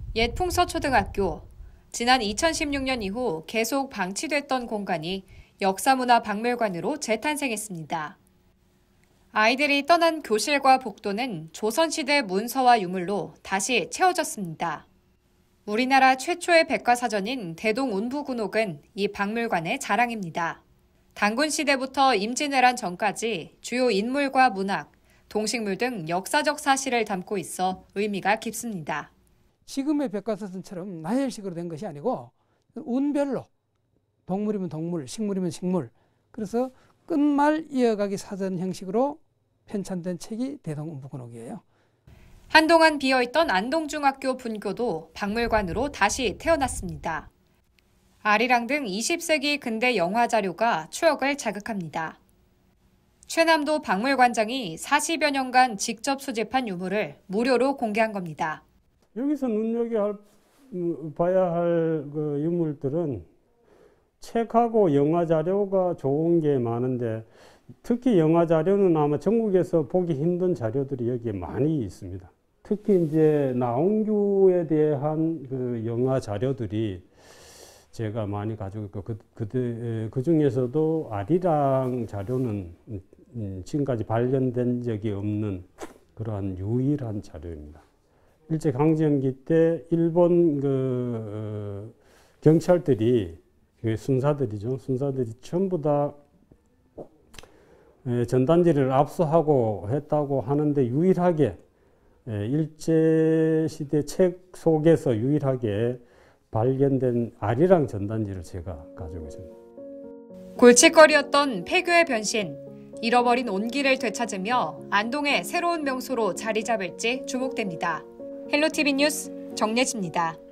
옛 풍서초등학교. 지난 2016년 이후 계속 방치됐던 공간이 역사문화박물관으로 재탄생했습니다. 아이들이 떠난 교실과 복도는 조선시대 문서와 유물로 다시 채워졌습니다. 우리나라 최초의 백과사전인 대동운부군옥은 이 박물관의 자랑입니다. 단군시대부터 임진왜란 전까지 주요 인물과 문학, 동식물 등 역사적 사실을 담고 있어 의미가 깊습니다. 지금의 백과사전처럼 나열식으로 된 것이 아니고 운별로 동물이면 동물, 식물이면 식물, 그래서 끝말 이어가기 사전 형식으로 편찬된 책이 대동운부군옥이에요. 한동안 비어있던 안동중학교 분교도 박물관으로 다시 태어났습니다. 아리랑 등 20세기 근대 영화 자료가 추억을 자극합니다. 최남도 박물관장이 40여 년간 직접 수집한 유물을 무료로 공개한 겁니다. 여기서 눈여겨봐야 할 그 유물들은 책하고 영화 자료가 좋은 게 많은데, 특히 영화 자료는 아마 전국에서 보기 힘든 자료들이 여기에 많이 있습니다. 특히 이제 나홍규에 대한 그 영화 자료들이 제가 많이 가지고 있고, 그 중에서도 아리랑 자료는 지금까지 발견된 적이 없는 그러한 유일한 자료입니다. 일제강점기 때 일본 경찰들이, 순사들이죠. 순사들이 전부 다 전단지를 압수하고 했다고 하는데, 유일하게 일제시대 책 속에서 유일하게 발견된 아리랑 전단지를 제가 가지고 있습니다. 골칫거리였던 폐교의 변신, 잃어버린 온기를 되찾으며 안동의 새로운 명소로 자리 잡을지 주목됩니다. 헬로티비 뉴스 정예지입니다.